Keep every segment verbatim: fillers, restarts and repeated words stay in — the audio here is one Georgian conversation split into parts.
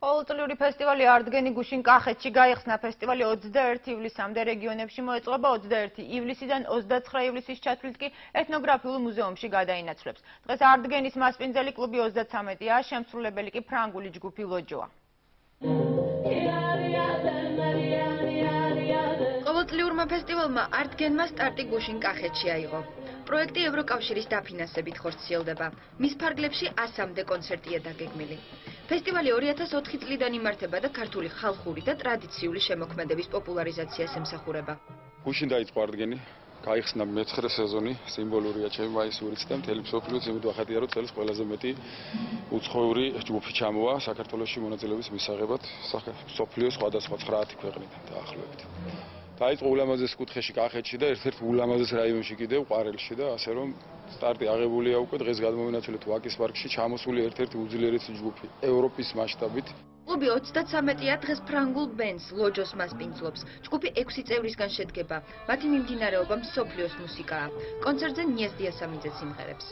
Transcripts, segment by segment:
ყოველწლიური ფესტივალი არტგენი გუშინ კახეთში გაიხსნა. ფესტივალი ოცდაერთი ივლისამდე რეგიონებში მოეწყობა, ოცდაერთი ივლისიდან ოცდაცხრა ივლისის ჩათვლით კი ეთნოგრაფიულ მუზეუმში გადაინაცვლებს. დღეს არტგენის მასპინძელი კლუბი ოცდათვრამეტია, შემსრულებელი კი ფრანგული ჯგუფი ლოჯოა. ყოველწლიურმა ფესტივალმა არტგენმა სტარტი გუშინ კახეთში აიღო. პროექტი ევროკავშირის დაფინანსებით ხორციელდება. მის ფარგლებში ასამდე კონცერტია დაგეგმილი. ფესტივალი ორი ათას ოთხი წლიდან იმართება და ქართული ხალხური და ტრადიციული შემოქმედების პოპულარიზაციას ემსახურება. გუშინ დაიწყო არტგენი, გაიხსნა მეცხრე სეზონი, სიმბოლურია ჩემი მაისურიც და მთელი მსოფლიოც იმით ვახატია, რომ წელს ყველაზე მეტი უცხოური ჯგუფი ჩამოვა საქართველოში მონაწილეობის მისაღებად მსოფლიოს სხვადასხვა ცხრაათი ქვეყნიდან დაახლოებით. დაიწყო ულამაზეს კუთხეში კახეთში და ერთ-ერთ ულამაზეს რაიონში კიდევ ყვარელში და ასე რომ სტარტი აღებულია უკვე დღეს გადმოვინაცვლეთ ვაკის პარკში ჩამოსული ერთ-ერთი უძლიერესი ჯგუფი ევროპის მასშტაბით. კლუბი ოცდათვრამეტია დღეს ფრანგულ ბენდს ლოჯოს მასპინძლობს. ჯგუფი ექვსი წევრისგან შედგება. მათი მიმდინარეობა მსოფლიოს მუსიკაა. კონცერტზე ნიაზ დიასამიძე სიმღერებს.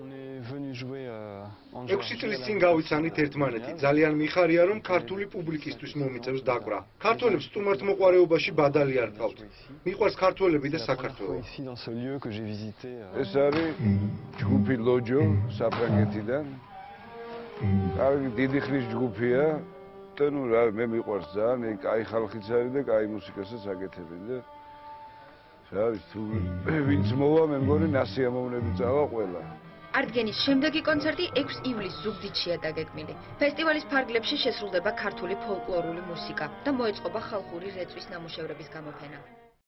ექვსი წლის წინ გავიცანით ერთმანეთი. ძალიან მიხარია, რომ ქართული პუბლიკისთვის მომიწევს დაკვრა. ქართველებს სტუმართმოყვარეობაში ბადალი არ თავთ. მიყვარს ქართველები და საქართველო. ეს არის ჯგუფი ლოჯო საფრანგეთიდან. კარგი დიდი ხნის ჯგუფია. და ნუ რა მე მიყვარს ძალიან, კაი ხალხიც არის და კაი მუსიკასაც აკეთებენ და რა ვიცი თუ ვინც მოვა მე მგონი ნასიამოვნები წავა ყველა. არტგენის შემდეგი კონცერტი ექვსი ივლისს ზუგდიდშია დაგეგმილი. ფესტივალის ფარგლებში შესრულდება ქართული ფოლკლორული მუსიკა და მოეწყობა ხალხური რეწვის ნამუშევრების გამოფენა.